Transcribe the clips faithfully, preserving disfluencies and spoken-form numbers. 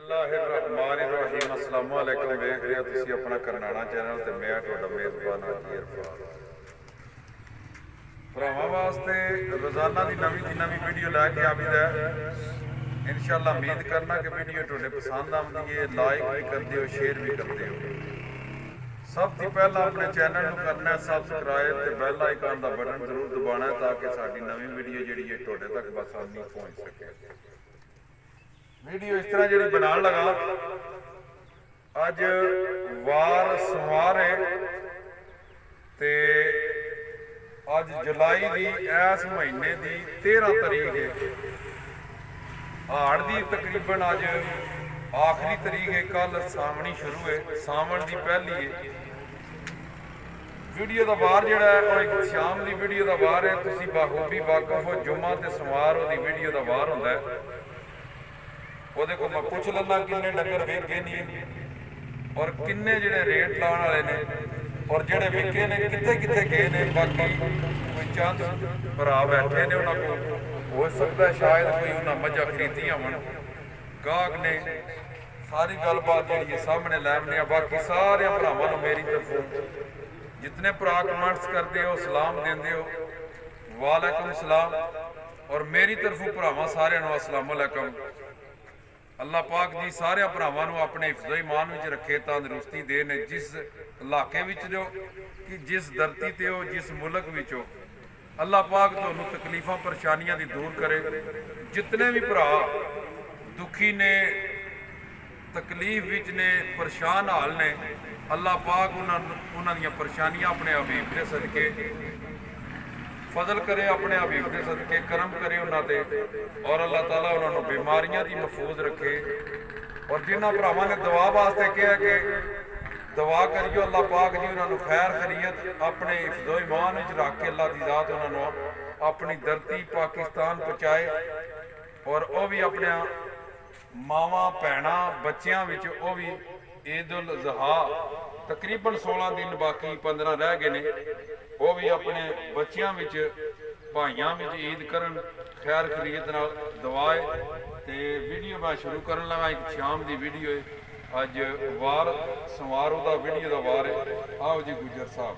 बिस्मिल्लाहिर्रहमानिर्रहीम अस्सलाम वालेकुम। वेख रहे हो तुसी अपना करनाना चैनल ते मैं तुहाडा मेज़बान हाजी इरफान। भरावां वास्ते रोज़ाना की नवीं दी नवीं वीडियो लैके आवीदा है। इंशाअल्लाह उम्मीद करना कि वीडियो तुहाडे पसंद आउंदी है। लाइक भी करदे हो, शेयर भी करदे हो। सब तो पहला अपने चैनल को करना है सबसक्राइब ते बैल आइकन का बटन जरूर दबाना है ताकि साडी नवीं वीडियो जिहड़ी है तुहाडे तक बसानी पहुंच सके। वीडियो इस तरह जी बना लगा, अज वार सोमवार है ते अज जुलाई की इस महीने की तेरह तरीक है। हाड़ की तकरीबन अज आखिरी तरीक है। कल सावणी शुरू है, सावन की पहली है। वीडियो का वार जोड़ा है वो एक शाम की वीडियो का वार है। तुसी बाखूबी वाकफ हो, जुम्मा ते सोमवार वो वीडियो का वार होंदा है। ਉਹਦੇ ਕੋਲ मैं पुछ लैना किन्ने डंगर वेचे नहीं और किन्ने जिहड़े रेट लाने वाले ने और जिहड़े विके ने कित्थे कित्थे गए ने। बाकी कोई चंद भरा बैठे ने, उन्होंने को हो सकता है शायद कोई उन्हें मझा खरीदियां होण। गाहक ने सारी गलबात जिहड़ी सामने लैने। बाकी सारे भरावां नूं मेरी तरफों जितने भरा कमेंट्स करते हो, सलाम देंदे हो, वालेकुम सलाम। और मेरी तरफों भरावां सारिआं नूं अस्सलाम वालेकुम। अल्लाह पाक जी सारे भरावां नूं अपने हिफ्ज़ो ईमान विच रखे, तंदुरुस्ती दे ने। जिस इलाके विच हो कि जिस धरती ते हो, जिस मुल्क विच हो, अल्लाह पाक तुहानूं तकलीफां परेशानियां दी दूर करे। जितने भी भरा दुखी ने, तकलीफ विच ने, परेशान हाल ने, अल्लाह पाक उन्हां दियां परेशानियां अपने हबीब दे सदके फजल करे, अपने हबीब के सदके करम करे उन्होंने। और अल्लाह ताला उन्होंने बीमारियां की महफूज रखे। और जिन्होंने भरावां ने दुआ वास्ते कहा कि दुआ करियो अल्लाह पाक जी उन्होंने खैर खरीयत अपने हिफ्ज़ो ईमान विच रख के अल्लाह की ज़ात उन्होंने अपनी धरती पाकिस्तान पहुँचाए। और वह भी अपने मावां भैणां बच्चों विच वह भी ईद उल ज़हा तकरीबन सोलह दिन बाकी पंद्रह रह गए ने, वो भी अपने बच्चों विच भाइयों विच ईद करन खैर खरीयत नाल दुआए। ते वीडियो मैं शुरू करन लगा। एक शाम की वीडियो है, अज वार सोमवार का वीडियो का वार है। आओ जी गुजर साहब।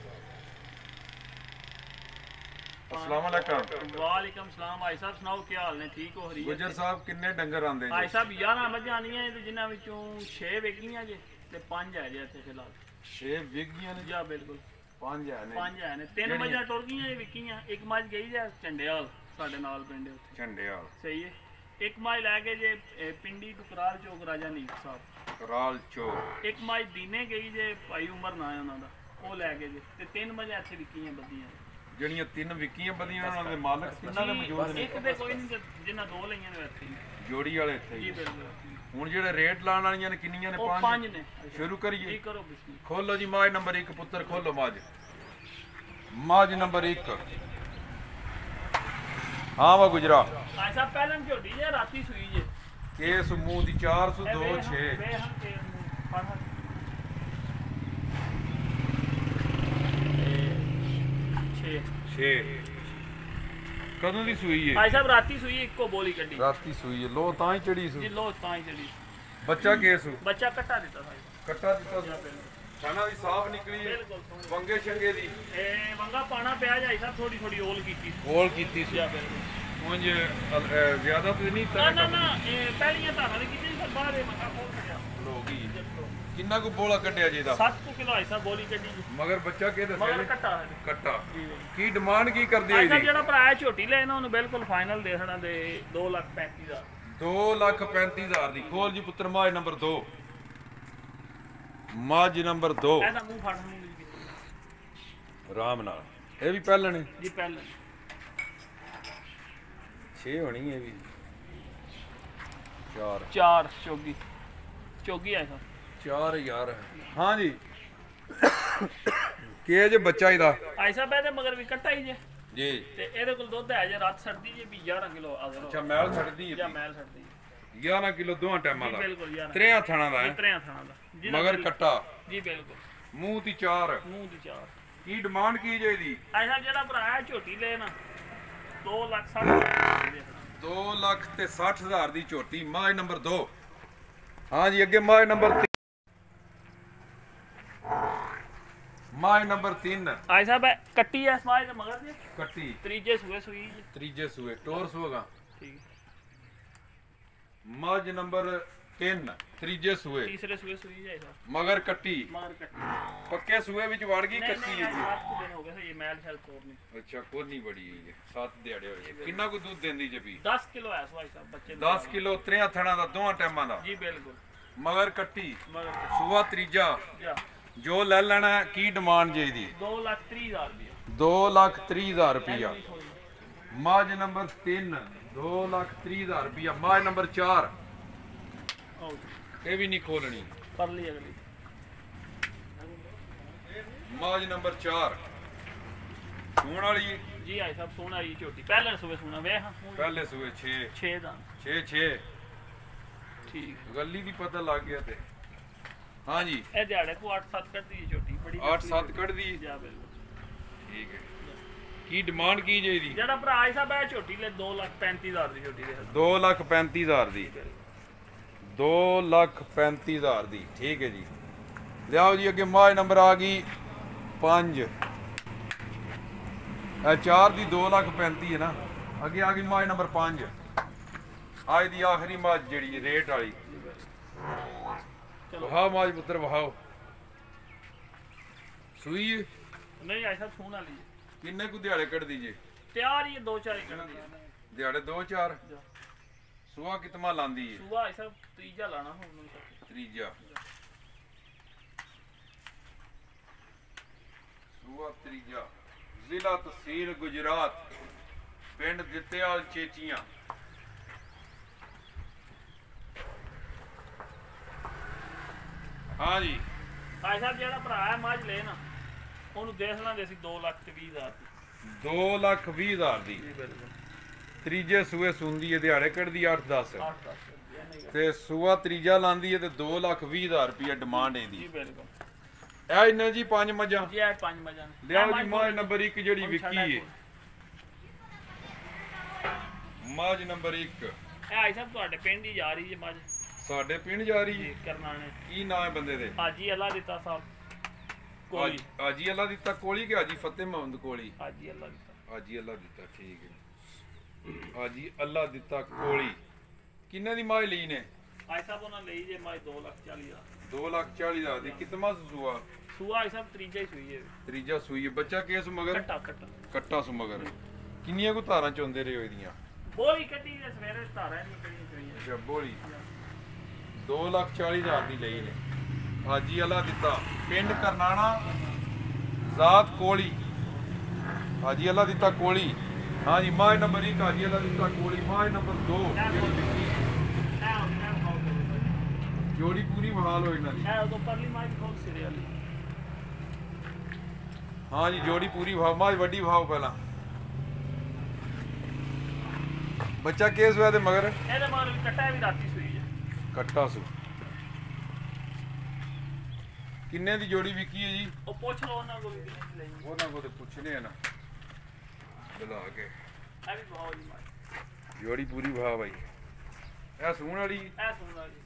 अस्सलाम वालेकुम। वालेकुम सलाम। भाई साहब सुनाओ क्या हाल ने? ठीक हो? हरी गुजर साहब किन्ने डंगर आंदे जी? भाई साहब ग्यारह मझां आनियां ते जिन्हां विचों छे विकनियां जे ते पंज है जे इत्थे फिलहाल। छे विक गईयां ने? जी बिल्कुल पंज है ने। पंज है ने। तीन मझां टुर गईयां विकियां। एक मझ गई जे झंडेवाल साडे नाल पिंड उत्थे। झंडेवाल सही है। एक मझ लै गए जे पिंडी टू कराल चौक राजा नीक साहब। कराल चौक। एक मझ दीने गई जे भाई उमर ना है उन्हां दा, वो लै गए जे ते तीन मझां इत्थे विकियां बदियां। ਜਿਹੜੀਆਂ ਤਿੰਨ ਵਿਕੀਆਂ ਬਦੀਆਂ ਉਹਨਾਂ ਦੇ ਮਾਲਕ ਕਿੰਨਾ ਦੇ ਮੌਜੂਦ ਨੇ? ਇੱਕ ਦੇ ਕੋਈ ਨਹੀਂ, ਜਿੰਨਾ ਦੋ ਲਈਆਂ ਨੇ ਇੱਥੇ ਜੋੜੀ ਵਾਲੇ ਇੱਥੇ ਜੀ ਬਿਲਕੁਲ। ਹੁਣ ਜਿਹੜੇ ਰੇਟ ਲਾਣ ਵਾਲੀਆਂ ਨੇ ਕਿੰਨੀਆਂ ਨੇ? ਪੰਜ ਪੰਜ ਨੇ। ਸ਼ੁਰੂ ਕਰੀਏ ਜੀ ਕਰੋ ਬਿਸਮਿਲ੍ਲਾ। ਖੋਲੋ ਜੀ ਮਾਝ ਨੰਬਰ ਇੱਕ ਪੁੱਤਰ ਖੋਲੋ। ਮਾਝ ਮਾਝ ਨੰਬਰ ਇੱਕ। ਹਾਂ ਵਾ ਗੁਜਰਾ ਭਾਈ ਸਾਹਿਬ ਪਹਿਲਾਂ ਝੋਟੀ ਜੇ ਰਾਤੀ ਸੂਈ ਜੇ ਕੇਸ ਮੂੰਹ ਦੀ ਚਾਰ ਸੌ ਦੋ ਛੇ। छे कदों दी सूई है? भाई साहब राती सूई इको बोली कड्डी। राती सूई है। लो तां ही चढ़ी सू जी लो तां ही चढ़ी। बच्चा केसू? बच्चा कट्टा दिता भाई। कट्टा दिता खाना भी साफ निकली है। वंगे शंगे दी ए वंगा पाना पिया जाई साहब थोड़ी थोड़ी ओल कीती ओल कीती सी। उंज ज्यादा तो नहीं ना ना ना ए पहलियां धारा दी कीती सर बाहर ए वंगा खोल छड़िया लोगी। किन्ना को बोला कड्डिया जी दा? सात सौ किलो ऐसा बोली कड्डी जी। मगर बच्चा के दस मगर कट्टा है। कट्टा की डिमांड की कर दी? ऐसा जेड़ा भरा है झोटी लेना उन्हें बिल्कुल फाइनल दे देना दे दो लाख पैंतीस हजार। दो लाख पैंतीस हजार दी। खोल जी पुत्र माज नंबर दो। माज नंबर दो। ऐसा मुंह फाड़ नहीं आराम नाल। ये भी पहले ने जी पहले छे होनी है भी चार चार चौगी चौगी ऐसा चार यार। हाँ जी के जे बच्चा इदा? ऐसा पहले मगर भी कट्टा ही जे जी ते एदे कोल दुध है जे रात सड़दी जे भी ग्यारह किलो अगर। अच्छा मैल सड़दी है? या मैल सड़दी ग्यारह किलो दोवां टाइमां दा? बिल्कुल यार। त्रेया थाना दा है? त्रेया थाना दा मगर कट्टा जी बिल्कुल। मुंह दी चार। मुंह दी चार। की डिमांड की जे दी? ऐसा जेड़ा भरा है झोटी ले ना दो लाख साठ हजार। दो लाख ते साठ हजार दी झोटी। माज नंबर दो। हाँ जी अगे माए नंबर तीन माए नंबर तीन आई साहब कट्टी है समाज दे मगर जी कट्टी त्रीजे सूए सुई जी त्रीजे सूए टोर सूगा ठीक माज नंबर तीन त्रीजे सूए तीसरे सूए सुई जी आई साहब मगर कट्टी मगर कट्टी पक्के सूए विच वड़ गई नहीं कट्टी नहीं है जी सात कुछ दिन हो गए ये मैल शैल तोड़नी अच्छा कोनी बड़ी है ये सात दिहाड़े होए कितना को दूध देंदी जे भी दस किलो है भाई साहब बच्चे नूं दस किलो त्रेया थणा दा दोवां टाइमां दा जी बिल्कुल मगर कट्टी मगर सूआ त्रीजा जा जो ले लेना है, की डिमांड जे दी दो लाख तीह हजार रुपया दो लाख त्री हजार रुपया माज नंबर तीन दो लाख त्री हजार रुपया माज नंबर चार आओ ये भी नहीं खोलनी कर ली अगली माज नंबर चार सूण वाली जी आई साहब सोना वाली झोटी पहले सूए सोना वे हाँ पहले सूए छे छे दान छे छे ठीक गली भी पता लग गया थे हाँ जी ए दिहाड़े को आठ सात कर दी झोटी बड़ी आठ सात कट दी जा बिल्कुल ठीक है की डिमांड की जे दी जेड़ा भरा आई साहब है झोटी ले दो लाख पैंती हजार दी झोटी दे दो लाख पैंती हजार दी दो लाख पैंती हजार दी ठीक है जी लियाओ जी अगे माज नंबर आ गई पांच ए चार दी दो लाख पैंती है ना अगे आ गई माज नंबर पांच आज दी आखिरी माज जड़ी रेट वाली वहाओ माज पुत्र वहाओ सुई है? नहीं आई साहब सोना ली किन्ने को दिहाड़े कट दीजिए तैयार ही है दो चार कर दी दिहाड़े दो चार सुबह कितना लांदी है सुबह आई साहब तीजा लाना हो त्रीजा सुबह त्रीजा जिला तहसील गुजरात पिंड दित्तेवाल चेचियां हाँ जी आई साहब जेड़ा भरा है मज ले ना ਉਹਨੂੰ ਦੇਖ ਲਾਂਗੇ ਅਸੀਂ दो ਲੱਖ ਤੇ ਵੀਹ ਹਜ਼ਾਰ ਦੀ दो लाख भी हजार दी ਜੀ ਬਿਲਕੁਲ त्रीजे सूए सुंदी है दिहाड़े कटदी अठ दस ਅੱਠ ਦਸ ते सूआ त्रीजा लांदी है ते दो लाख भी हजार रुपया डिमांड है दी ਜੀ ਬਿਲकुਲ ए इन्ने जी पांच मझां ਜੀ ਇਹ ਪੰਜ ਮਜਾਂ ਨੇ लियाओ जी माज नंबर एक जड़ी विकी है माज नंबर एक ਇਹ ਆਈ ਸਾਹਿਬ ਤੁਹਾਡੇ ਪਿੰਡ ਹੀ ਜਾ ਰਹੀ ਜੇ ਮੱਝ साडे पिंड जा रही ਜੀ है ਕਰਨਾਣੇ की नाम है बंदे दे ਹਾਜੀ ਅੱਲਾ ਦਿੱਤਾ ਸਾਹਿਬ ਕੋਲੀ हाजी अल्लाह दिता कोली के हाजी फतेह मोहम्मद कोली ਹਾਜੀ ਅੱਲਾ ਦਿੱਤਾ हाजी अल्लाह दिता ठीक है हाजी अल्लाह दिता कोली किन्ने दी माज ली ने ਆਈ ਸਾਹਿਬ ਉਹਨਾਂ ਲਈ ਜੇ ਮੱਝ दो ਲੱਖ ਚਾਲੀ ਹਜ਼ਾਰ दो लाख चालीस हजार दी कितना सुआ ਸੂਆ ਆਈ ਸਾਹਿਬ ਤਰੀਜਾ ਹੀ ਸੂਈ ਹੈ त्रीजा सूई है बच्चा केस मगर ਕੱਟਾ ਕੱਟਾ कट्टा सु मगर किन्नियां को धारां चोंदे रहे हो इदियां ਬੋਲੀ ਕੱਟੀ ਦੇ ਸਵੇਰੇ ਧਾਰਾਂ ਨਹੀਂ ਕਰੀ ਕਰੀ अच्छा बोली दो लाख चालीस हजार दी लई ने हाजी अल्लाह दिता पिंड करनाना जात कोली हाजी अल्लाह दिता कोली हाँ जी माज नंबर एक हाजी अल्लाह दिता कोली माज नंबर दो जोड़ी पूरी बहाल हो इन्हां दी ਇਹ ਉਦੋਂ ਪਰਲੀ ਮੱਝ ਕੋਲ ਸਿਰੇ ਵਾਲੀ हाँ जी जोड़ी पूरी भाव माज वड्डी भाव पहला बच्चा केस हुआ ते मगर ਇਹਦੇ ਮਗਰ ਵੀ ਕੱਟਾ ਵੀ ਰਾਤੀ ਸੂਈ ਹੈ कट्टा सु किन्ने दी जोड़ी विकी है जी ਉਹ ਪੁੱਛ ਲਓ ਉਹਨਾਂ ਕੋਲ ਵੀ ਕਿੰਨੇ ਦੀ ਲਈ ਉਹਨਾਂ ਕੋਲ ਤੇ ਪੁੱਛਨੇ ਆ ਨਾ ਬੁਲਾ ਕੇ ਇਹ ਵੀ ਬਹੁਤ ਜੀ ਮੱਝ ਜੋੜੀ ਪੂਰੀ ਭਾ ਬਾਈ ਇਹ ਸੂਣ ਵਾਲੀ ਇਹ ਸੁਣਦਾ ਜੀ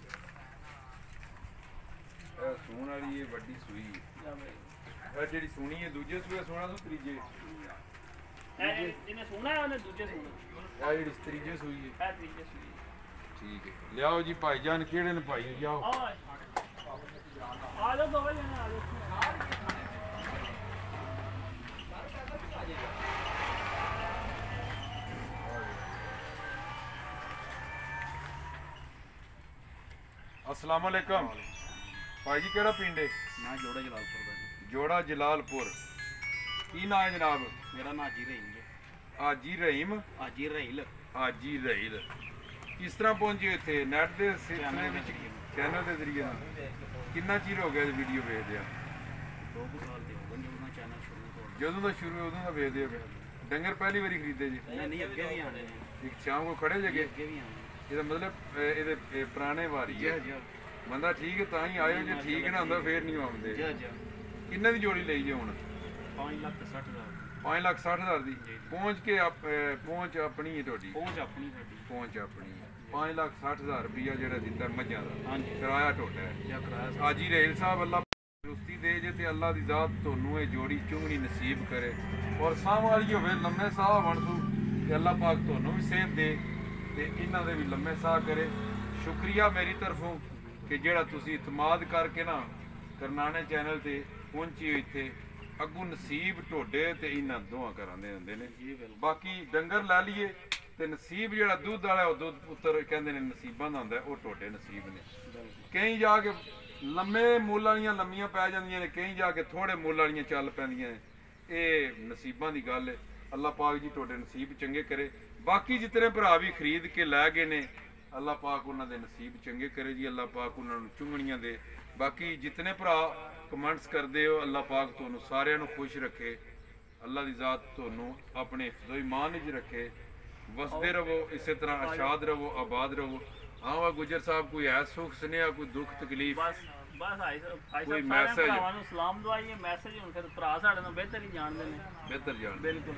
ਇਹ ਸੂਣ ਵਾਲੀ ਇਹ ਵੱਡੀ ਸੂਈ ਜਾ ਬਈ ਇਹ ਜਿਹੜੀ ਸੂਣੀ ਹੈ ਦੂਜੇ ਸੂਏ ਸੋਣਾ ਸੂ ਤੀਜੇ ਇਹ ਜਿਹਨੇ ਸੁਣਾ ਹੈ ਉਹਨੇ ਦੂਜੇ ਸੁਣਾ ਇਹ ਜਿਹੜੀ ਤੀਜੇ ਸੂਈ ਹੈ ਇਹ ਤੀਜੇ ਸੂਈ ਠੀਕ ਹੈ ਲਿਆਓ ਜੀ ਭਾਈਜਾਨ ਕਿਹੜੇ ਨੇ ਭਾਈ ਜਾਓ ਆ ਆ ਜਾ ਦੋ ਜਣੇ ਆ ਜਾਓ अस्सलाम वालेकुम भाई जी केड़ा पिंड है ना जोड़ा जलालपुर का जी। जोड़ा जलालपुर की नाम है जनाब मेरा ना हाजी रहीम जी हाजी रहीम हाजी रहील हाजी रहील किस तरह पहुंचे इत्थे नेट दे सिलसिले विच चैनल दे जरिए नाल कितना चिर हो गया वीडियो वेखदे आ दो कुछ साल दे हो गए जब ना चैनल शुरू तो ਜਦੋਂ ਦਾ ਸ਼ੁਰੂ ਉਦੋਂ ਦਾ ਵੇਚਦੇ ਹੋ ਡੰਗਰ ਪਹਿਲੀ ਵਾਰੀ ਖਰੀਦੇ ਜੀ नहीं नहीं अगे भी आने हैं ਇੱਕ ਸ਼ਾਮ ਕੋ ਖੜੇ ਜਗੇ अगे भी आने हैं ਇਹਦਾ ਮਤਲਬ ਅਹ, ਇਹਦੇ ਇਹ ਪੁਰਾਣੇ ਵਾਰੀ ਹੈ जी ਬੰਦਾ ਠੀਕ ਹੈ ਤਾਂ ਹੀ ਆਇਓ ਜੇ ਠੀਕ ਨਾ ਹੁੰਦਾ ਫੇਰ ਨਹੀਂ ਆਉਂਦੇ जी जी ਕਿੰਨੇ ਦੀ ਜੋੜੀ ਲਈ ਜੇ ਹੁਣ पाँच लाख तो साठ हज़ार ਪੰਜ ਲੱਖ ਸੱਠ ਹਜ਼ਾਰ ਦੀ ਪਹੁੰਚ ਕੇ ਆਪ- ਅਹ, ਪਹੁੰਚ ਆਪਣੀ ਹੈ ਤੁਹਾਡੀ पहुँच अपनी साड़ी ਪਹੁੰਚ ਆਪਣੀ ਹੈ पाँच लाख साठ हज़ार रुपया ਜਿਹੜਾ ਦਿੱਤਾ ਮੱਝਾਂ ਦਾ ਹਾਂਜੀ ਕਿਰਾਇਆ ਟੋਟਾ ਹੈ ਜਾਂ ਕਰਾਇਆ ਹਾਜੀ ਰੇਲ ਸਾਹਿਬ ਅੱਲਾ ਤੰਦਰੁਸਤੀ ਦੇ ਜੇ ਤੇ ਅੱਲਾ ਦੀ ਜ਼ਾਤ ਤੁਹਾਨੂੰ ਇਹ ਜੋੜੀ ਚੁੰਗਣੀ ਨਸੀਬ ਕਰੇ ਔਰ ਸਾਹ ਵਾਲੀ ਹੋਵੇ ਲੰਮੇ ਸਾਹ ਬਣਸੂ ਤੇ ਅੱਲਾ ਪਾਕ ਤੁਹਾਨੂੰ ਵੀ ਸਿਹਤ ਦੇ ਤੇ ਇਹਨਾਂ ਦੇ ਵੀ ਲੰਮੇ ਸਾਹ ਕਰੇ ਸ਼ੁਕਰੀਆ ਮੇਰੀ ਤਰਫੋਂ ਕਿ ਜਿਹੜਾ ਤੁਸੀਂ ਇਤਮਾਦ ਕਰਕੇ ਨਾ ਕਰਨਾਣੇ ਚੈਨਲ ਤੇ ਪਹੁੰਚੀ ਹੋ ਇੱਥੇ ਅੱਗੂ ਨਸੀਬ ਢੋਡੇ ਤੇ ਇਹਨਾਂ ਦੋਹਾਂ ਘਰਾਂ ਦੇ ਹੁੰਦੇ ਨੇ ਬਾਕੀ ਡੰਗਰ ਲੈ ਲਈਏ ਤੇ ਨਸੀਬ ਜਿਹੜਾ ਦੁੱਧ ਵਾਲਾ ਉਹ ਦੁੱਧ ਪੁੱਤਰ ਕਹਿੰਦੇ ਨੇ ਨਸੀਬਾਂ ਦਾ ਹੁੰਦਾ ਉਹ ਢੋਡੇ ਨਸੀਬ ਨੇ ਕਈ ਜਾ ਕੇ ਲੰਮੇ ਮੁੱਲ ਵਾਲੀਆਂ ਲੰਮੀਆਂ ਪੈ ਜਾਂਦੀਆਂ ਨੇ ਕਈ ਜਾ ਕੇ ਥੋੜੇ ਮੁੱਲ ਵਾਲੀਆਂ ਚੱਲ ਪੈਂਦੀਆਂ ਨੇ ਇਹ ਨਸੀਬਾਂ ਦੀ ਗੱਲ ਹੈ ਅੱਲਾ ਪਾਕ ਜੀ ਤੁਹਾਡੇ ਨਸੀਬ ਚੰਗੇ ਕਰੇ ਬਾਕੀ ਜਿਤਨੇ ਭਰਾ ਵੀ ਖਰੀਦ ਕੇ ਲੈ ਗਏ ਨੇ ਅੱਲਾ ਪਾਕ ਉਹਨਾਂ ਦੇ ਨਸੀਬ ਚੰਗੇ ਕਰੇ ਜੀ ਅੱਲਾ ਪਾਕ ਉਹਨਾਂ ਨੂੰ ਚੁੰਗਣੀਆਂ ਦੇ ਬਾਕੀ ਜਿਤਨੇ ਭਰਾ ਕਮੈਂਟਸ ਕਰਦੇ ਹੋ ਅੱਲਾ ਪਾਕ ਤੁਹਾਨੂੰ ਸਾਰਿਆਂ ਨੂੰ ਖੁਸ਼ ਰੱਖੇ ਅੱਲਾ ਦੀ ਜ਼ਾਤ ਤੁਹਾਨੂੰ ਆਪਣੇ ਹਿਫਜ਼ੋ ਈਮਾਨ ਵਿੱਚ ਰੱਖੇ ਵਸਦੇ ਰਹੋ ਇਸੇ ਤਰ੍ਹਾਂ ਆਸ਼ਾਦ ਰਹੋ ਆਬਾਦ ਰਹੋ ਹਾਂ ਵਾ ਗੁਜਰ ਸਾਹਿਬ ਕੋਈ ਹੈ ਸੁੱਖ ਸੁਨੇਹਾ ਕੋਈ ਦੁੱਖ ਤਕਲੀਫ ਬਸ ਬਸ ਆਈ ਸਾਹਿਬ ਆਈ ਕੋਈ ਸਾਹਿਬ ਸਾਰਿਆਂ message? ਭਰਾਵਾਂ ਨੂੰ ਸਲਾਮ ਦਵਾਈਏ ਮੈਸੇਜ ਹੁਣ ਫਿਰ ਭਰਾ ਸਾਡੇ ਨੂੰ ਬਿਹਤਰ ਹੀ ਜਾਣਦੇ ਨੇ ਬਿਹਤਰ ਜਾਣਦੇ ਬਿਲਕੁਲ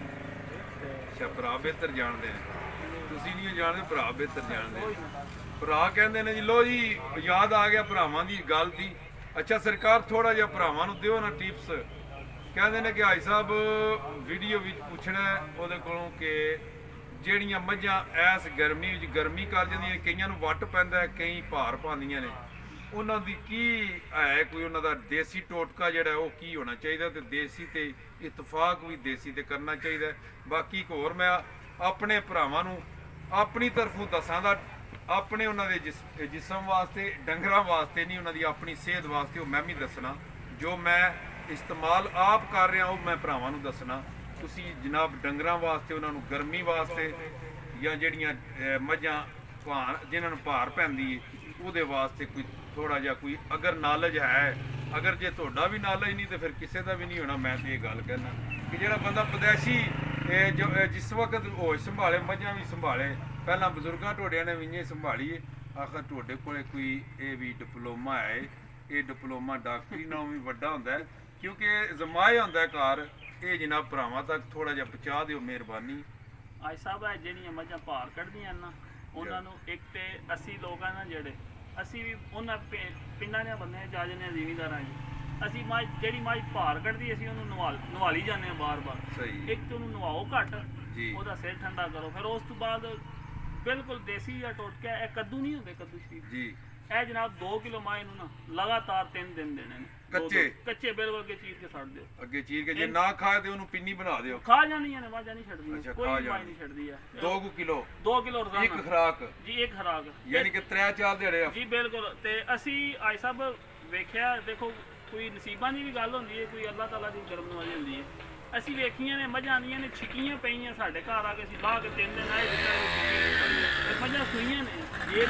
ਅੱਛਾ ਭਰਾ ਬਿਹਤਰ ਜਾਣਦੇ ਨੇ ਤੁਸੀਂ ਨਹੀਂ ਜਾਣਦੇ ਭਰਾ ਬਿਹਤਰ ਜਾਣਦੇ ਕੋਈ ਨਾ ਭਰਾ ਕਹਿੰਦੇ ਨੇ ਜੀ ਲੋ ਜੀ ਯਾਦ ਆ ਗਿਆ ਭਰਾਵਾਂ ਦੀ ਗੱਲ ਦੀ ਅੱਛਾ ਸਰਕਾਰ ਥੋੜਾ ਜਿਹਾ ਭਰਾਵਾਂ ਨੂੰ ਦਿਓ ਨਾ ਟਿਪਸ ਕਹਿੰਦੇ ਨੇ ਕਿ ਭਾਈ ਸਾਹਿਬ ਵੀਡੀਓ ਵਿੱਚ ਪੁੱਛਣਾ ਹੈ ਉਹਦੇ ਕੋਲੋਂ ਕਿ ਜਿਹੜੀਆਂ ਮੱਝਾਂ ਐਸ ਗਰਮੀ ਵਿੱਚ ਗਰਮੀ ਕਰ ਜਾਂਦੀਆਂ ਕਈਆਂ ਨੂੰ ਵੱਟ ਪੈਂਦਾ ਹੈ ਕਈ ਭਾਰ ਪਾਉਂਦੀਆਂ ਨੇ ਉਹਨਾਂ ਦੀ ਕੀ ਹੈ ਕੋਈ ਉਹਨਾਂ ਦਾ ਦੇਸੀ ਟੋਟਕਾ ਜਿਹੜਾ ਉਹ ਕੀ ਹੋਣਾ ਚਾਹੀਦਾ ਤੇ ਦੇਸੀ ਤੇ ਇਤਫਾਕ ਵੀ ਦੇਸੀ ਤੇ ਕਰਨਾ ਚਾਹੀਦਾ ਬਾਕੀ ਇੱਕ ਹੋਰ ਮੈਂ ਆਪਣੇ ਭਰਾਵਾਂ ਨੂੰ ਆਪਣੀ ਤਰਫੋਂ ਦੱਸਾਂ ਦਾ ਆਪਣੇ ਉਹਨਾਂ ਦੇ ਜਿਸ- ਜਿਸਮ ਵਾਸਤੇ ਡੰਗਰਾਂ ਵਾਸਤੇ ਨਹੀਂ ਉਹਨਾਂ ਦੀ ਆਪਣੀ ਸਿਹਤ ਵਾਸਤੇ ਉਹ ਮੈਂ ਵੀ ਦੱਸਣਾ ਜੋ ਮੈਂ ਇਸਤੇਮਾਲ ਆਪ ਕਰ ਰਿਹਾ ਉਹ ਮੈਂ ਭਰਾਵਾਂ ਨੂੰ ਦੱਸਣਾ ਤੁਸੀਂ ਜਨਾਬ ਡੰਗਰਾਂ ਵਾਸਤੇ ਉਹਨਾਂ ਨੂੰ ਗਰਮੀ ਵਾਸਤੇ ਜਾਂ ਜਿਹੜੀਆਂ ਅਹ, ਮੱਝਾਂ ਭਾਰ ਜਿਨ੍ਹਾਂ ਨੂੰ ਭਾਰ ਪੈਂਦੀ ਹੈ ਉਹਦੇ ਵਾਸਤੇ ਕੋਈ ਥੋੜਾ ਜਿਹਾ ਕੋਈ ਅਗਰ ਨਾਲੇਜ ਹੈ ਅਗਰ ਜੇ ਤੁਹਾਡਾ ਵੀ ਨਾਲੇਜ ਨਹੀਂ ਤੇ ਫਿਰ ਕਿਸੇ ਦਾ ਵੀ ਨਹੀਂ ਹੋਣਾ ਮੈਂ ਤੇ ਇਹ ਗੱਲ ਕਹਿਣਾ ਕਿ ਜਿਹੜਾ ਬੰਦਾ ਪਦੈਸ਼ੀ ਇਹ ਜੋ ਇਹ ਜਿਸ ਵਕਤ ਹੋਸ਼ ਸੰਭਾਲੇ ਮੱਝਾਂ ਵੀ ਸੰਭਾਲੇ ਪਹਿਲਾਂ ਬਜ਼ੁਰਗਾਂ ਟੋਡਿਆਂ ਨੇ ਵੀ ਇੰਨੇ ਸੰਭਾਲੀਏ ਆਖਰ ਤੁਹਾਡੇ ਕੋਲੇ ਕੋਈ ਇਹ ਵੀ ਡਿਪਲੋਮਾ ਹੈ ਇਹ ਡਿਪਲੋਮਾ ਡਾਕਟਰੀ ਨਾਲੋਂ ਵੀ ਵੱਡਾ ਹੁੰਦਾ ਹੈ ਕਿਉਂਕਿ ਇਹ ਜ਼ਮਾਇਆ ਹੁੰਦਾ ਹੈ ਘਰ ਇਹ ਜਨਾਬ ਭਰਾਵਾਂ ਤੱਕ ਥੋੜਾ ਜਿਹਾ ਪਹੁੰਚਾ ਦਿਓ ਮਿਹਰਬਾਨੀ ਆਈ ਸਾਹਿਬ ਹੈ ਜਿਹੜੀਆਂ ਮੱਝਾਂ ਭਾਰ ਕੱਢਦੀਆਂ ਨਾ ਉਹਨਾਂ ਨੂੰ ਇੱਕ ਤੇ ਅਸੀਂ ਲੋਕ ਆ ਨਾ ਜਿਹੜੇ ਅਸੀਂ ਵੀ ਉਹਨਾਂ ਪਿ- ਪਿੰਡਾਂ ਦੇ ਬੰਦੇ ਜਾ ਜਾਂਦੇ ਹਾਂ ਜ਼ਿਮੀਂਦਾਰਾਂ ਜੀ ਅਸੀਂ ਮੱਝ ਜਿਹੜੀ ਮੱਝ ਭਾਰ ਕੱਢਦੀ ਅਸੀਂ ਉਹਨੂੰ ਨਵਾਲ ਨਵਾਲੀ ਜਾਂਦੇ ਹਾਂ ਬਾਰ-ਬਾਰ ਸਹੀ ਇੱਕ ਤੇ ਉਹਨੂੰ ਨਵਾਓ ਘੱਟ ਜੀ ਉਹਦਾ ਸਿਰ ਠੰਡਾ ਕਰੋ ਫਿਰ ਉਸ ਤੋਂ ਬਾਅਦ ਬਿਲਕੁਲ ਦੇਸੀ ਜਾਂ ਟੋਟਕਾ ਇਹ ਕੱਦੂ ਨਹੀਂ ਹੁੰਦੇ ਕੱਦੂ ਸ਼ਰੀਫ ਜੀ ਇਹ ਜਨਾਬ ਦੋ ਕਿਲੋ ਮਾਂ ਇਹਨੂੰ ਨਾ ਲਗਾਤਾਰ ਤਿੰਨ ਦਿਨ ਦੇਣੇ ਨੇ ਦੋ- ਦੋ- ਕੱਚੇ? ਕੱਚੇ ਬਿਲਕੁਲ ਕੇ ਚੀਰ ਕੇ ਛੱਡ ਦਿਓ ਅੱਗੇ ਚੀਰ ਕੇ ਜੇ ਨਾ ਖਾਏ ਤੇ ਉਹਨੂੰ ਪਿੰਨੀ ਬਣਾ ਦਿਓ ਖਾ ਜਾਂਦੀਆਂ ਨੇ ਮਾਝਾ ਨਹੀਂ ਅੱਛਾ, ਛੱਡਦੀਆਂ ਖਾ ਕੋਈ ਮਾਂ ਜਾਂਦੀਆਂ। ਨਹੀਂ ਛੱਡਦੀ ਹੈ ਦੋ ਕੁ ਕਿਲੋ ਦੋ ਕਿਲੋ ਇੱਕ ਰੋਜ਼ਾਨਾ ਖਰਾਕ ਜੀ ਇੱਕ ਖਰਾਕ ਯਾਨੀ ਕਿ ਤਰੇ ਚਾਰ ਦਿਹਾੜੇ ਜੀ ਬਿਲਕੁਲ ਤੇ ਅਸੀਂ ਆਈ ਸਾਹਿਬ ਵੇਖਿਆ ਦੇਖੋ ਕੋਈ ਨਸੀਬਾਂ ਦੀ ਵੀ ਗੱਲ ਹੁੰਦੀ ਹੈ ਕੋਈ ਅੱਲਾਹ ਤਾਲਾ ਦੀ ਕਰਮ ਨਵਾਜ਼ੀ ਹੁੰਦੀ ਹੈ ਅਸੀਂ ਵੇਖੀਆਂ ਨੇ ਮੱਝਾਂ ਆਉਂਦੀਆਂ ਨੇ ਛਿੱਕੀਆਂ ਪਈਆਂ ਸਾਡੇ ਘਰ ਆ ਕੇ ਅਸੀਂ ਬਾਹ ਕੇ ਤਿੰਨ ਦਿਨ ਆਏ ਤੇ ਮੱਝਾਂ ਸੂਈਆਂ ਨੇ ਇਹ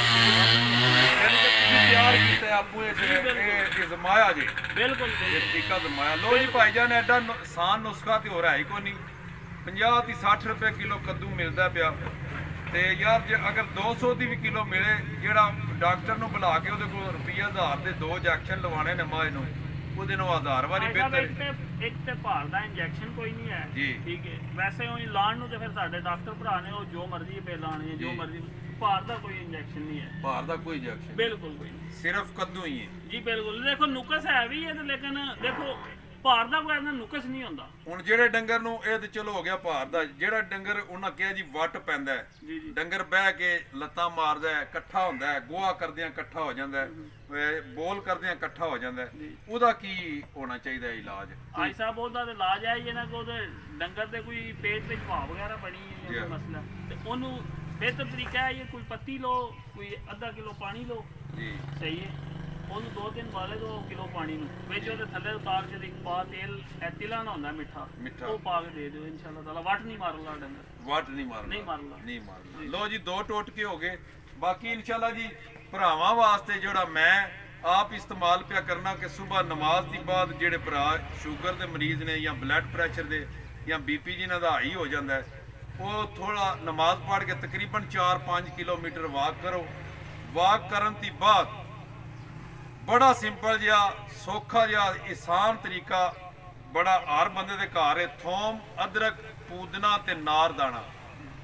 ਯਾਨੀ ਕਿ ਤੁਸੀਂ ਤਿਆਰ ਕੀਤਾ ਹੈ ਆਪੂ ਇਹ ਇਹ ਇਹ ਜ਼ਮਾਇਆ ਜੀ ਬਿਲਕੁਲ ਇਹ ਤਰੀਕਾ ਜ਼ਮਾਇਆ ਲੋ ਜੀ ਭਾਈਜਾਨ ਐਡਾ ਨੁ- ਆਸਾਨ ਨੁਸਖਾ ਤੇ ਹੋ ਰਿਹਾ ਹੀ ਕੋਈ ਨਹੀਂ ਪੰਜਾਹ ਦੀ ਸੱਠ ਰੁਪਏ ਕਿਲੋ ਕੱਦੂ ਮਿਲਦਾ ਪਿਆ ਤੇ ਯਾਰ ਜੇ ਅਗਰ ਦੋ ਸੌ ਦੀ ਵੀ ਕਿਲੋ ਮਿਲੇ ਜਿਹੜਾ ਡਾਕਟਰ ਨੂੰ ਬੁਲਾ ਕੇ ਉਹਦੇ ਕੋਲ ਰੁਪਈਆ ਹਜ਼ਾਰ ਦੇ ਦੋ ਇੰਜੈਕਸ਼ਨ ਲਵਾਣੇ ਨੇ ਮਾਂ ਨੂੰ ਉਹਦੇ ਨੂੰ ਹਜ਼ਾਰ ਵਾਰੀ ਭਾਈ ਸਾਹਿਬ, ਬਿਹਤਰ ਇੱਕ ਤੇ ਇੱਕ ਤੇ ਭਾਰ ਦਾ ਇੰਜੈਕਸ਼ਨ ਕੋਈ ਨਹੀਂ ਹੈ ਜੀ। ਠੀਕ ਹੈ ਵੈਸੇ ਉਹ ਲਾਣ ਨੂੰ ਤੇ ਫਿਰ ਸਾਡੇ ਡਾਕਟਰ ਭਰਾ ਨੇ ਉਹ ਜੋ ਮਰਜ਼ੀ ਪੇ ਲਾਣੇ ਆ ਜੋ ਜੀ। ਮਰਜ਼ੀ ਭਾਰ ਦਾ ਕੋਈ ਇੰਜੈਕਸ਼ਨ ਨਹੀਂ ਹੈ ਭਾਰ ਦਾ ਕੋਈ ਇੰਜੈਕਸ਼ਨ ਬਿਲਕੁਲ ਕੋਈ ਨਹੀਂ ਸਿਰਫ ਕੱਦੂ ਹੀ ਹੈ ਜੀ ਬਿਲਕੁਲ ਦੇਖੋ ਨੁਕਸ ਹੈ ਵੀ ਹੈ ਤੇ ਲੇਕਿਨ ਦੇਖੋ ਭਾਰ ਦਾ ਕੋਈ ਇਹਨਾਂ ਨੁਕਸ ਨਹੀਂ ਹੁੰਦਾ ਹੁਣ ਜਿਹੜੇ ਡੰਗਰ ਨੂੰ ਇਹ ਤੇ ਚਲੋ ਹੋ ਗਿਆ ਭਾਰ ਦਾ ਜਿਹੜਾ ਡੰਗਰ ਉਹਨਾਂ ਕਿਹਾ ਜੀ ਵੱਟ ਪੈਂਦਾ ਹੈ ਜੀ ਜੀ ਡੰਗਰ ਬਹਿ ਕੇ ਲੱਤਾਂ ਮਾਰਦਾ ਹੈ ਇਕੱਠਾ ਹੁੰਦਾ ਹੈ ਗੋਹਾ ਕਰਦਿਆਂ ਇਕੱਠਾ ਹੋ ਜਾਂਦਾ ਹੈ ਇਹ ਬੋਲ ਕਰਦਿਆਂ ਇਕੱਠਾ ਹੋ ਜਾਂਦਾ ਹੈ ਜੀ। ਉਹਦਾ ਕੀ ਹੋਣਾ ਚਾਹੀਦਾ ਹੈ ਇਲਾਜ ਆਈ ਸਾਹਿਬ ਉਹਦਾ ਤੇ ਇਲਾਜ ਹੈ ਇਹਨਾਂ ਕੋ ਉਹਦੇ ਡੰਗਰ ਦੇ ਕੋਈ ਪੇਟ ਵਿੱਚ ਭਾਵ ਵਗੈਰਾ ਬਣੀ ਹੈ ਜੀ। ਜਾਂ ਕੋਈ ਮਸਲਾ ਤੇ ਉਹਨੂੰ ਬਿਹਤਰ ਤਰੀਕਾ ਹੈ ਇਹ ਕੋਈ ਪੱਤੀ ਲਓ ਕੋਈ ਅੱਧਾ ਕਿਲੋ ਪਾਣੀ ਲਓ ਜੀ ਸਹੀ ਹੈ ਉਹਨੂੰ ਦੋ ਤਿੰਨ ਬਾਲੇ ਦੋ ਕਿਲੋ ਪਾਣੀ ਨੂੰ ਵਿੱਚ ਉਹਦੇ ਥੱਲੇ ਉਤਾਰ ਕੇ ਇੱਕ ਪਾ ਤੇਲ ਇਹ ਤਿਲਾਂ ਦਾ ਹੁੰਦਾ ਮਿੱਠਾ ਮਿੱਠਾ। ਉਹ ਪਾ ਕੇ ਦੇ ਦਿਓ ਇਨਸ਼ਾਅੱਲਾ ਤਾਲਾ ਵੱਟ ਨਹੀਂ ਮਾਰੂਗਾ ਡੰਗਰ ਵੱਟ ਨਹੀਂ ਮਾਰਨਾ ਨਹੀਂ ਮਾਰਨਾ। ਨਹੀਂ ਮਾਰਨਾ ਲੋ ਜੀ ਦੋ ਟੋਟਕੇ ਹੋ ਗਏ ਬਾਕੀ ਇਨਸ਼ਾਅੱਲਾ ਜੀ ਭਰਾਵਾਂ ਵਾਸਤੇ ਜਿਹੜਾ ਮੈਂ ਆਪ ਇਸਤੇਮਾਲ ਪਿਆ ਕਰਨਾ ਕਿ ਸਵੇਰ ਨਮਾਜ਼ ਦੀ ਬਾਅਦ ਜਿਹੜੇ ਭਰਾ ਸ਼ੂਗਰ ਦੇ ਮਰੀਜ਼ ਨੇ ਜਾਂ ਬਲੱਡ ਪ੍ਰੈਸ਼ਰ ਦੇ ਜਾਂ ਬੀਪੀ ਜਿਨ੍ਹਾਂ ਦਾ ਹਾਈ ਹੋ ਜਾਂਦਾ ਹੈ ਉਹ ਥੋੜਾ ਨਮਾਜ਼ ਪੜ੍ਹ ਕੇ ਤਕਰੀਬਨ ਚਾਰ ਪੰਜ ਕਿਲੋਮੀਟਰ ਵਾਕ ਕਰੋ ਵਾਕ ਕਰਨ ਦੀ ਬਾਅਦ ਬੜਾ ਸਿੰਪਲ ਜਿਹਾ ਸੌਖਾ ਜਿਹਾ ਆਸਾਨ ਤਰੀਕਾ ਬੜਾ ਹਰ ਬੰਦੇ ਦੇ ਘਰ ਹੈ ਥੋਮ ਅਦਰਕ ਪੂਦਨਾ ਤੇ ਨਾਰ ਦਾਣਾ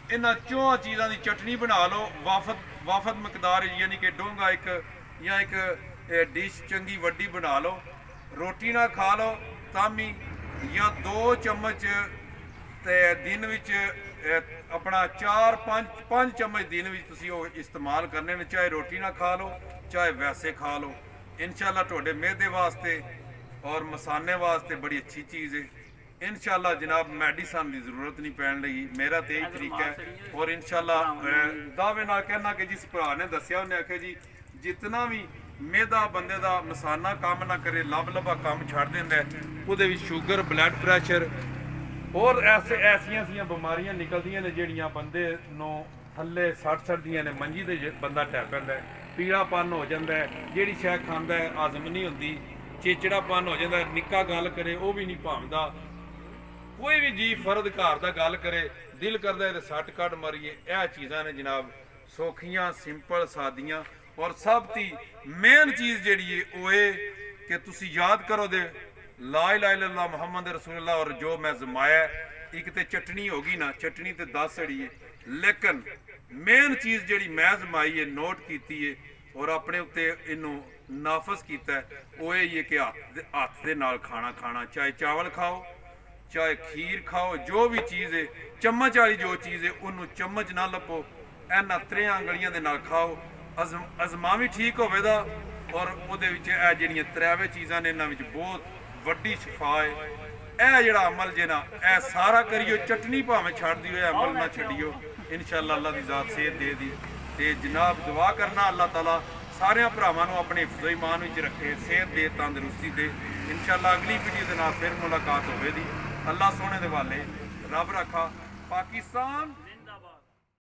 ਇਹਨਾਂ ਚੌਹਾਂ ਚੀਜ਼ਾਂ ਦੀ ਚਟਨੀ ਬਣਾ ਲਓ। ਵਾਫਦ ਵਾਫਦ ਮਕਦਾਰ ਯਾਨੀ ਕਿ ਡੋਂਗਾ ਇੱਕ ਜਾਂ ਇੱਕ ਡਿਸ਼ ਚੰਗੀ ਵੱਡੀ ਬਣਾ ਲਓ, ਰੋਟੀ ਨਾਲ ਖਾ ਲਓ ਤਾਂ ਵੀ, ਜਾਂ ਦੋ ਚਮਚ ਤੇ ਦਿਨ ਵਿੱਚ ਆਪਣਾ ਚਾਰ ਪੰਜ ਪੰਜ ਚਮਚ ਦਿਨ ਵਿੱਚ ਤੁਸੀਂ ਉਹ ਇਸਤੇਮਾਲ ਕਰਨੇ ਨੇ, ਚਾਹੇ ਰੋਟੀ ਨਾਲ ਖਾ ਲਓ ਚਾਹੇ ਵੈਸੇ ਖਾ ਲਓ। ਇਨਸ਼ਾਅੱਲਾ ਤੁਹਾਡੇ ਮਿਹਦੇ ਵਾਸਤੇ ਔਰ ਮਸਾਨੇ ਵਾਸਤੇ ਬੜੀ ਅੱਛੀ ਚੀਜ਼ ਹੈ। ਇਨਸ਼ਾਅੱਲਾ ਜਨਾਬ ਮੈਡੀਸਨ ਦੀ ਜ਼ਰੂਰਤ ਨਹੀਂ ਪੈਣ ਲਈ, ਮੇਰਾ ਤੇ ਇਹੀ ਤਰੀਕਾ ਹੈ। ਔਰ ਇਨਸ਼ਾਅੱਲਾ ਦਾਅਵੇ ਨਾਲ ਕਹਿਣਾ ਕਿ ਜਿਸ ਭਰਾ ਨੇ ਦੱਸਿਆ ਉਹਨੇ ਆਖਿਆ ਜੀ ਜਿਤਨਾ ਵੀ ਮਿਹਦਾ ਬੰਦੇ ਦਾ ਮਸਾਨਾ ਕੰਮ ਨਾ ਕਰੇ, ਲੱਭ ਲੱਭਾ ਕੰਮ ਛੱਡ ਦਿੰਦਾ, ਉਹਦੇ ਵਿੱਚ ਸ਼ੂਗਰ, ਬਲੱਡ ਪ੍ਰੈਸ਼ਰ ਹੋਰ ਐਸੇ ਐਸੀਆਂ ਐਸੀਆਂ ਬਿਮਾਰੀਆਂ ਨਿਕਲਦੀਆਂ ਨੇ ਜਿਹੜੀਆਂ ਬੰਦੇ ਨੂੰ ਥੱਲੇ ਸੱਟ ਛੱਡਦੀਆਂ ਨੇ, ਮੰਜੀ ਤੇ ਜੇ ਬੰਦਾ ਟੈ ਪੈਂਦਾ, ਪੀੜਾਪਨ ਹੋ ਜਾਂਦਾ, ਜਿਹੜੀ ਸ਼ੈ ਖਾਂਦਾ ਹਜ਼ਮ ਨਹੀਂ ਹੁੰਦੀ, ਚਿਚੜਾਪਨ ਹੋ ਜਾਂਦਾ, ਨਿੱਕਾ ਗੱਲ ਕਰੇ ਉਹ ਵੀ ਨਹੀਂ ਭਾਵਦਾ, ਕੋਈ ਵੀ ਜੀ ਫਰਦ ਘਰ ਦਾ ਗੱਲ ਕਰੇ ਦਿਲ ਕਰਦਾ ਇਹਦੇ ਸੱਟ ਕੱਢ ਮਾਰੀਏ। ਇਹ ਚੀਜ਼ਾਂ ਨੇ ਜਨਾਬ ਸੌਖੀਆਂ, ਸਿੰਪਲ, ਸਾਦੀਆਂ। ਔਰ ਸਭ ਦੀ ਮੇਨ ਚੀਜ਼ ਜਿਹੜੀ ਹੈ ਉਹ ਇਹ ਕਿ ਤੁਸੀਂ ਯਾਦ ਕਰੋ ਦੇ ਲਾ ਇਲਾਹਾ ਇल्लल्लाह ਮੁਹੰਮਦ ਰਸੂਲullah। ਔਰ ਜੋ ਮੈਂ ਜ਼ਮਾਇਆ ਇੱਕ ਤੇ ਚਟਨੀ ਹੋ ਗਈ ਨਾ, ਚਟਨੀ ਤੇ ਦਸ ਅੜੀ ਹੈ, ਲੇਕਿਨ ਮੇਨ ਚੀਜ਼ ਜਿਹੜੀ ਮੈਂ ਜ਼ਮਾਈ ਹੈ, ਨੋਟ ਕੀਤੀ ਹੈ ਔਰ ਆਪਣੇ ਉੱਤੇ ਇਹਨੂੰ ਨਾਫਜ਼ ਕੀਤਾ ਉਹ ਇਹ ਹੈ ਕਿ ਹੱਥ ਹੱਥ ਦੇ ਨਾਲ ਖਾਣਾ ਖਾਣਾ, ਚਾਹੇ ਚਾਵਲ ਖਾਓ ਚਾਹੇ ਖੀਰ ਖਾਓ, ਜੋ ਵੀ ਚੀਜ਼ ਹੈ ਚਮਚ ਵਾਲੀ ਜੋ ਚੀਜ਼ ਹੈ ਉਹਨੂੰ ਚਮਚ ਨਾ ਲੱਭੋ, ਇਹਨਾਂ ਤਰਿਆਂ ਉਂਗਲੀਆਂ ਦੇ ਨਾਲ ਖਾਓ। ਅਜ਼ਮ ਅਜ਼ਮਾ ਵੀ ਠੀਕ ਹੋਵੇਗਾ ਔਰ ਉਹਦੇ ਵਿੱਚ ਇਹ ਜਿਹੜੀਆਂ ਤਰਾਵੇ ਚੀਜ਼ਾਂ ਨੇ ਇਹਨਾਂ ਵਿੱਚ ਬਹੁਤ ਵੱਡੀ ਸ਼ਿਫਾ ਹੈ। ਇਹ ਜਿਹੜਾ ਅਮਲ ਜੇ ਨਾ ਇਹ ਸਾਰਾ ਕਰਿਓ, ਚਟਨੀ ਭਾਵੇਂ ਛੱਡ ਦਿਓ, ਇਹ ਅਮਲ ਨਾ ਛੱਡਿਓ। ਇਨਸ਼ਾਅੱਲਾ ਅੱਲਾ ਦੀ ਜ਼ਾਤ ਸਿਹਤ ਦੇ ਦੀ। ਤੇ ਜਨਾਬ ਦੁਆ ਕਰਨਾ ਅੱਲਾਹ ਤਾਲਾ ਸਾਰਿਆਂ ਭਰਾਵਾਂ ਨੂੰ ਆਪਣੇ ਹਿਫਜ਼ੋ ਈਮਾਨ ਵਿੱਚ ਰੱਖੇ, ਸਿਹਤ ਦੇ, ਤੰਦਰੁਸਤੀ ਦੇ। ਇਨਸ਼ਾਅੱਲਾ ਅਗਲੀ ਵੀਡੀਓ ਦੇ ਨਾਲ ਫਿਰ ਮੁਲਾਕਾਤ ਹੋਵੇਗੀ। ਅੱਲਾਹ ਸੋਹਣੇ ਦੇ ਵਾਲੇ, ਰੱਬ ਰੱਖਾ ਪਾਕਿਸਤਾਨ।